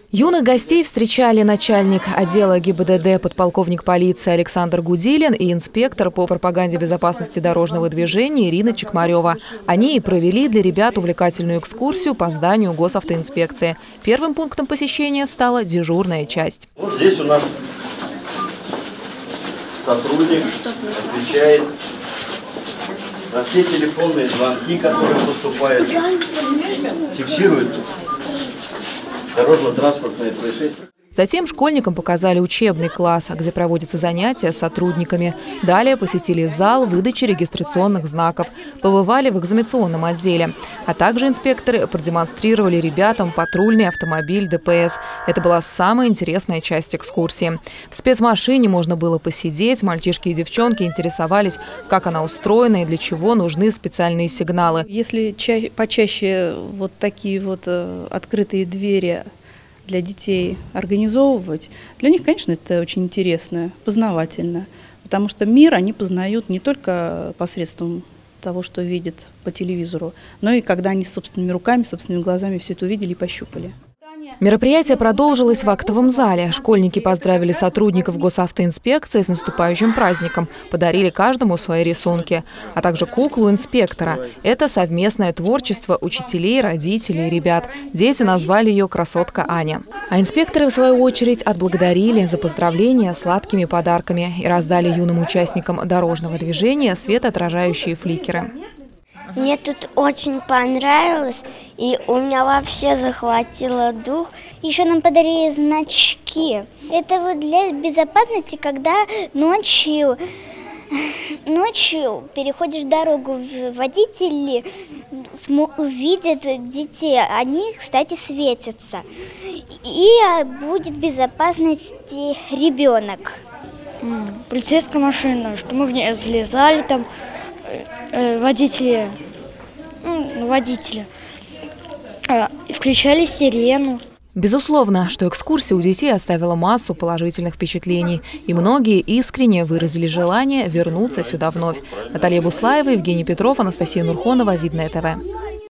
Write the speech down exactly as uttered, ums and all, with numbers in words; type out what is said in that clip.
Юных гостей встречали начальник отдела ГИБДД подполковник полиции Александр Гудилин и инспектор по пропаганде безопасности дорожного движения Ирина Чекмарева. Они и провели для ребят увлекательную экскурсию по зданию госавтоинспекции. Первым пунктом посещения стала дежурная часть. Вот здесь у нас сотрудник отвечает на все телефонные звонки, которые поступают, фиксирует дорожно-транспортные происшествия. Затем школьникам показали учебный класс, где проводятся занятия с сотрудниками. Далее посетили зал выдачи регистрационных знаков, побывали в экзаменационном отделе. А также инспекторы продемонстрировали ребятам патрульный автомобиль ДПС. Это была самая интересная часть экскурсии. В спецмашине можно было посидеть, мальчишки и девчонки интересовались, как она устроена и для чего нужны специальные сигналы. Если ча- почаще вот такие вот э, открытые двери для детей организовывать, для них, конечно, это очень интересно, познавательно, потому что мир они познают не только посредством того, что видят по телевизору, но и когда они собственными руками, собственными глазами все это увидели и пощупали. Мероприятие продолжилось в актовом зале. Школьники поздравили сотрудников госавтоинспекции с наступающим праздником, подарили каждому свои рисунки, а также куклу инспектора. Это совместное творчество учителей, родителей и ребят. Дети назвали ее «Красотка Аня». А инспекторы, в свою очередь, отблагодарили за поздравления сладкими подарками и раздали юным участникам дорожного движения светоотражающие фликеры. Мне тут очень понравилось, и у меня вообще захватило дух. Еще нам подарили значки. Это вот для безопасности, когда ночью, ночью переходишь дорогу, водители видят детей, они, кстати, светятся. И будет в безопасности ребенок. Полицейская машина, что мы в ней залезали там. Водители, ну, водители включали сирену. Безусловно, что экскурсия у детей оставила массу положительных впечатлений. И многие искренне выразили желание вернуться сюда вновь. Наталья Буслаева, Евгений Петров, Анастасия Нурхонова, Видное ТВ.